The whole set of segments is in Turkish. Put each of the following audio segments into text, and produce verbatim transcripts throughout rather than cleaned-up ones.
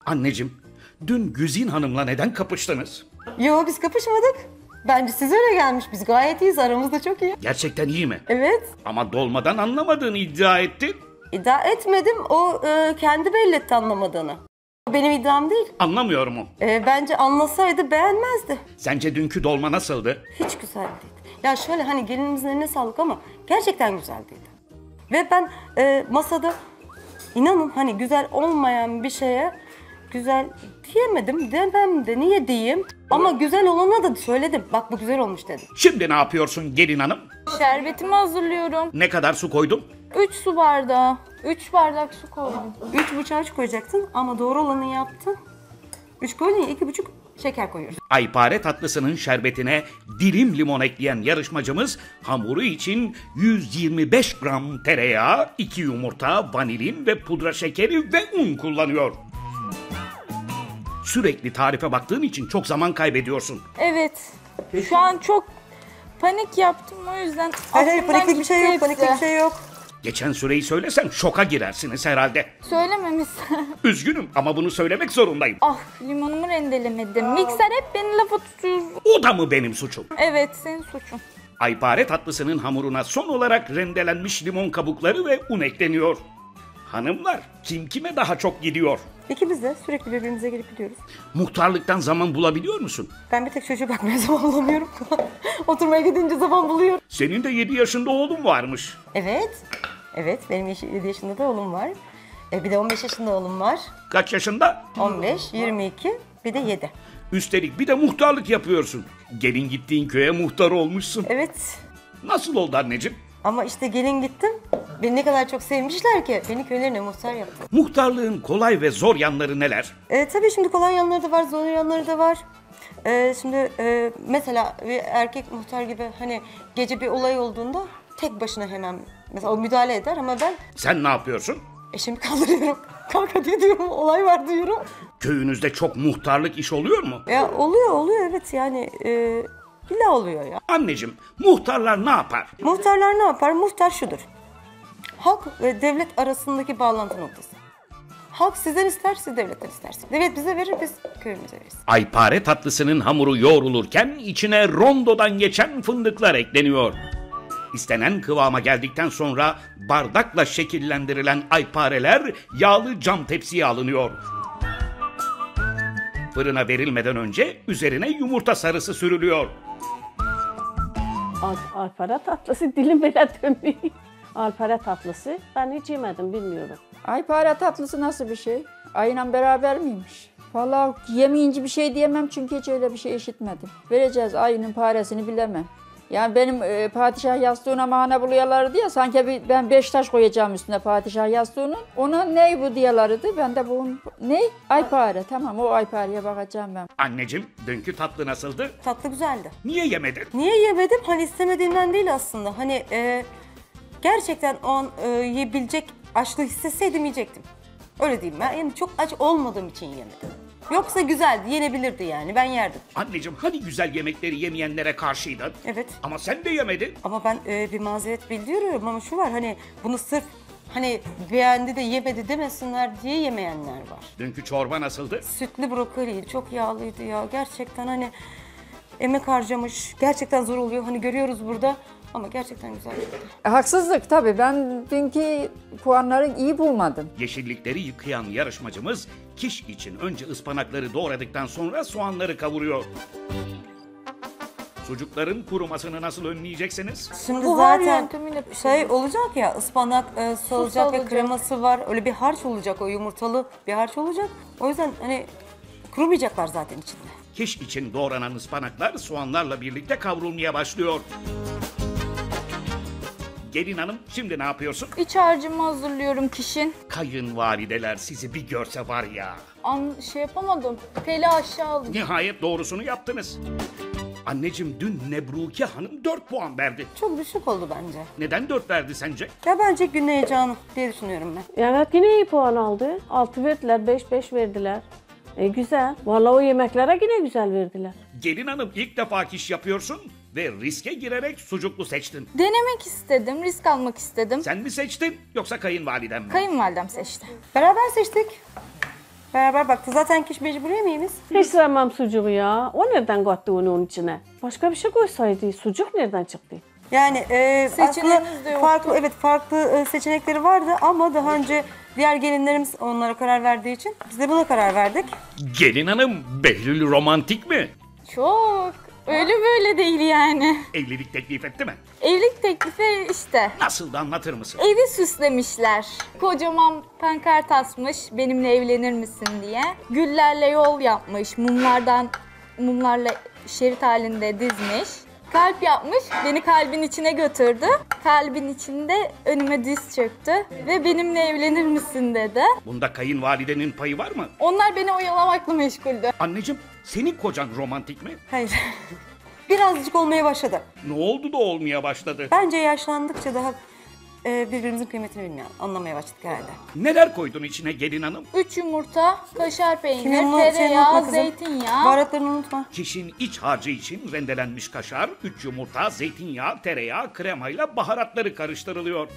Anneciğim, dün Güzin Hanım'la neden kapıştınız? Yo, biz kapışmadık. Bence siz öyle gelmiş. Biz gayet iyiyiz. Aramızda çok iyi. Gerçekten iyi mi? Evet. Ama dolmadan anlamadığını iddia ettin. İddia etmedim. O e, kendi belli etti anlamadığını. Benim iddiam değil. Anlamıyor mu? E, bence anlasaydı beğenmezdi. Sence dünkü dolma nasıldı? Hiç güzel değildi. Ya şöyle hani gelinimizin eline sağlık ama gerçekten güzel değildi. Ve ben e, masada inanın hani güzel olmayan bir şeye güzel diyemedim. Demem de niye diyeyim. Ama güzel olana da söyledim. Bak bu güzel olmuş dedim. Şimdi ne yapıyorsun gelin hanım? Şerbetimi hazırlıyorum. Ne kadar su koydun? üç su bardağı. üç bardak su koydum. Üç buçuk üç koyacaktın ama doğru olanı yaptın. Üç koydun ya iki buçuk şeker koyuyoruz. Aypare tatlısının şerbetine dilim limon ekleyen yarışmacımız hamuru için yüz yirmi beş gram tereyağı, iki yumurta, vanilin ve pudra şekeri ve un kullanıyor. Sürekli tarife baktığın için çok zaman kaybediyorsun. Evet. Şu an çok panik yaptım o yüzden. Hayır hayır aklımdan paniklik bir şey yok, gitti paniklik bir hepsi. şey yok. Geçen süreyi söylesem şoka girersiniz herhalde. Söylememişsin. Üzgünüm ama bunu söylemek zorundayım. Ah, limonumu rendelemedim. Mikser hep beni lafa tutuyor. O da mı benim suçum? Evet, senin suçun. Aypare tatlısının hamuruna son olarak rendelenmiş limon kabukları ve un ekleniyor. Hanımlar, kim kime daha çok gidiyor? İkimiz de sürekli birbirimize gelip gidiyoruz. Muhtarlıktan zaman bulabiliyor musun? Ben bir tek çocuğa bakmaya zaman bulamıyorum. Oturmaya gidince zaman buluyorum. Senin de yedi yaşında oğlun varmış. Evet. Evet benim yedi yaşında da oğlum var. E, bir de on beş yaşında oğlum var. Kaç yaşında? on beş, yirmi iki, bir de yedi. Üstelik bir de muhtarlık yapıyorsun. Gelin gittiğin köye muhtar olmuşsun. Evet. Nasıl oldu anneciğim? Ama işte gelin gittim. Beni ne kadar çok sevmişler ki beni köylerine muhtar yaptı. Muhtarlığın kolay ve zor yanları neler? E, tabii şimdi kolay yanları da var, zor yanları da var. E, şimdi e, mesela bir erkek muhtar gibi hani gece bir olay olduğunda tek başına hemen mesela o müdahale eder ama ben Sen ne yapıyorsun? eşimi kaldırıyorum. Kalk hadi diyorum, olay var diyorum. Köyünüzde çok muhtarlık iş oluyor mu? Ya oluyor oluyor evet yani e, illa oluyor ya. Anneciğim, muhtarlar ne yapar? Muhtarlar ne yapar? Muhtar şudur. Halk ve devlet arasındaki bağlantı noktası. Halk sizden ister, siz devletten istersiniz. Devlet bize verir, biz köyümüze veririz. Aypare tatlısının hamuru yoğrulurken içine rondodan geçen fındıklar ekleniyor. İstenen kıvama geldikten sonra bardakla şekillendirilen aypareler yağlı cam tepsiye alınıyor. Fırına verilmeden önce üzerine yumurta sarısı sürülüyor. Al, alpara tatlısı dilim belə dönmüyor. Alpara tatlısı ben hiç yemedim bilmiyorum. Aypare tatlısı nasıl bir şey? Ayla beraber miymiş? Vallahi yemeyince bir şey diyemem çünkü hiç öyle bir şey işitmedim. Vereceğiz ayının paresini bilemem. Yani benim e, padişah yastığına mahane buluyorlardı ya sanki bir, ben beş taş koyacağım üstüne padişah yastığının. Ona ney bu diyorlardı ben de bunun ne? Aypare tamam o aypareye bakacağım ben. Anneciğim, dünkü tatlı nasıldı? Tatlı güzeldi. Niye yemedin? Niye yemedim? Hani istemediğimden değil aslında. Hani e, gerçekten o an e, yiyebilecek açlığı hissetseydim yiyecektim. Öyle diyeyim ben. Yani çok aç olmadığım için yemedim. Yoksa güzeldi, yenebilirdi yani. Ben yerdim. Anneciğim hani güzel yemekleri yemeyenlere karşıydın? Evet. Ama sen de yemedin. Ama ben e, bir mazeret bildiriyorum ama şu var hani bunu sırf hani beğendi de yemedi demesinler diye yemeyenler var. Dünkü çorba nasıldı? Sütlü brokoliydi, çok yağlıydı ya. Gerçekten hani emek harcamış. Gerçekten zor oluyor. Hani görüyoruz burada ama gerçekten güzel. E, haksızlık tabii ben dünkü puanları iyi bulmadım. Yeşillikleri yıkayan yarışmacımız kiş için önce ıspanakları doğradıktan sonra soğanları kavuruyor. Sucukların kurumasını nasıl önleyeceksiniz? Şimdi Buhar zaten yöntemiyle pişiriyoruz. şey olacak ya ıspanak e, solacak ve olacak. kreması var. Öyle bir harç olacak, o yumurtalı bir harç olacak. O yüzden hani kurumayacaklar zaten içinde. Kiş için doğranan ıspanaklar soğanlarla birlikte kavrulmaya başlıyor. Gelin hanım şimdi ne yapıyorsun? İç harcımı hazırlıyorum kişinin. Kayınvalideler sizi bir görse var ya. An şey yapamadım. Teli aşağı aldım. Nihayet doğrusunu yaptınız. Anneciğim dün Nebruke Hanım dört puan verdi. Çok düşük oldu bence. Neden dört verdi sence? Ya bence gün heyecanı diye düşünüyorum ben. Evet yine iyi puan aldı. altı verdiler, beş beş verdiler. E güzel. Vallahi o yemeklere yine güzel verdiler. Gelin hanım ilk defa kiş yapıyorsun ve riske girerek sucuklu seçtin. Denemek istedim, risk almak istedim. Sen mi seçtin yoksa kayınvaliden mi? Kayınvalidem seçti. Beraber seçtik. Beraber baktı. Zaten kiş mecbur yemeğimiz. Hiç sevmem sucuğu ya. O nereden kattı onu onun içine? Başka bir şey koysaydı. Sucuk nereden çıktı? Yani e, Seçeneğimiz aslında de yoktu. farklı evet farklı e, seçenekleri vardı ama daha önce diğer gelinlerimiz onlara karar verdiği için biz de buna karar verdik. Gelin hanım, Behlül romantik mi? Çok. Öyle böyle değil yani. Evlilik teklif etti mi? Evlilik teklifi işte. Nasıl da anlatır mısın? Evi süslemişler. Kocaman pankart asmış benimle evlenir misin diye. Güllerle yol yapmış. Mumlardan mumlarla şerit halinde dizmiş. Kalp yapmış. Beni kalbin içine götürdü. Kalbin içinde önüme diz çöktü ve benimle evlenir misin dedi. Bunda kayınvalidenin payı var mı? Onlar beni oyalamakla meşguldü. Anneciğim, senin kocan romantik mi? Hayır. Birazcık olmaya başladı. Ne oldu da olmaya başladı? Bence yaşlandıkça daha e, birbirimizin kıymetini bilmiyor. Anlamaya başladık herhalde. Neler koydun içine gelin hanım? Üç yumurta, kaşar peynir, Kimyonu şey unutma tereyağı, kızım. zeytinyağı. Baharatlarını unutma. Kişinin iç harcı için rendelenmiş kaşar, üç yumurta, zeytinyağı, tereyağı, kremayla baharatları karıştırılıyor.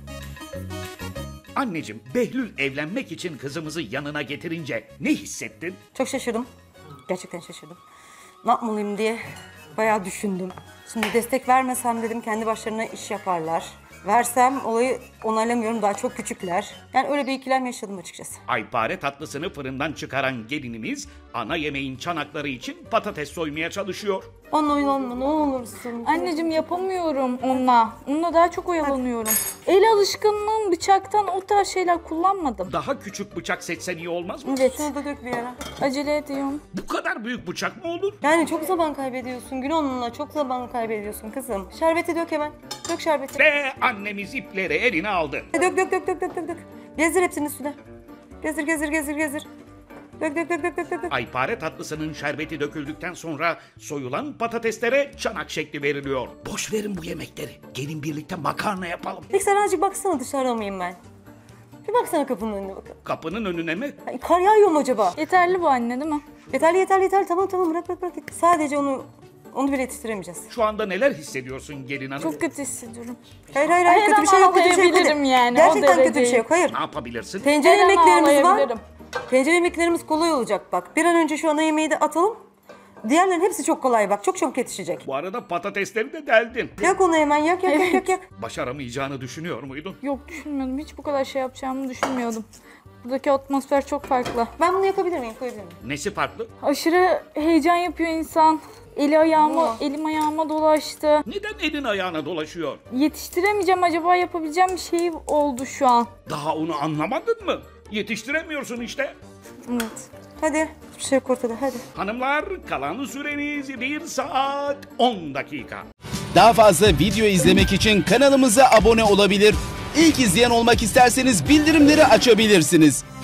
Anneciğim, Behlül evlenmek için kızımızı yanına getirince ne hissettin? Çok şaşırdım. Gerçekten şaşırdım. Ne yapmalıyım diye bayağı düşündüm. Şimdi destek vermesem dedim kendi başlarına iş yaparlar. Versem olayı onaylamıyorum, daha çok küçükler. Yani öyle bir ikilem yaşadım açıkçası. Aypare tatlısını fırından çıkaran gelinimiz ana yemeğin çanakları için patates soymaya çalışıyor. Onunla oynanma ne olursun. Anneciğim yapamıyorum onunla. Onunla daha çok oyalanıyorum. El alışkanlığım, bıçaktan o tarz şeyler kullanmadım. Daha küçük bıçak seçsen iyi olmaz mı? Evet, Şunu da dök bir yere. acele ediyorum. Bu kadar büyük bıçak mı olur? Yani çok zaman kaybediyorsun gün onunla, çok zaman kaybediyorsun kızım. Şerbeti dök hemen. Dök şerbeti. Ve annemiz ipleri eline aldı. Dök dök dök dök dök dök dök. Gezdir hepsini üstüne. Gezdir gezdir gezdir gezdir. Dök dök dök dök dök dök. Aypare tatlısının şerbeti döküldükten sonra soyulan patateslere çanak şekli veriliyor. Boş verin bu yemekleri. Gelin birlikte makarna yapalım. Peki sen azıcık baksana dışarıda mıyım ben? Bir baksana kapının önüne bakın. Kapının önüne mi? Ay, kar yağıyor mu acaba? Yeterli bu anne değil mi? Yeterli yeterli yeterli tamam tamam bırak bırak bırak. Sadece onu onu bile yetiştiremeyeceğiz. Şu anda neler hissediyorsun gelin hanım? Çok kötü hissediyorum. Hayır hayır hayır Her kötü bir an şey yok kötü bir şey yok. ağlayabilirim Hadi. yani, o Gerçekten kötü bir derece. şey yok hayır. Ne yapabilirsin? Tencere Her an yemeklerimiz var. ağlayabilirim. Tencere yemeklerimiz kolay olacak bak. Bir an önce şu ana yemeği de atalım. Diğerlerin hepsi çok kolay bak. Çok çabuk yetişecek. Bu arada patatesleri de deldin. Yak onu hemen yak yak yak yak yak. Başaramayacağını düşünüyor muydun? Yok düşünmüyordum. Hiç bu kadar şey yapacağımı düşünmüyordum. Buradaki atmosfer çok farklı. Ben bunu yakabilir miyim? Koyabilir miyim? Nesi farklı? Aşırı heyecan yapıyor insan. Eli ayağıma, Oo. elim ayağıma dolaştı. Neden elin ayağına dolaşıyor? Yetiştiremeyeceğim, acaba yapabileceğim bir şey oldu şu an. Daha onu anlamadın mı? Yetiştiremiyorsun işte. Evet. Hadi. Hiçbir şey yok ortada hadi. Hanımlar, kalan süreniz bir saat on dakika. Daha fazla video izlemek için kanalımıza abone olabilir. İlk izleyen olmak isterseniz bildirimleri açabilirsiniz.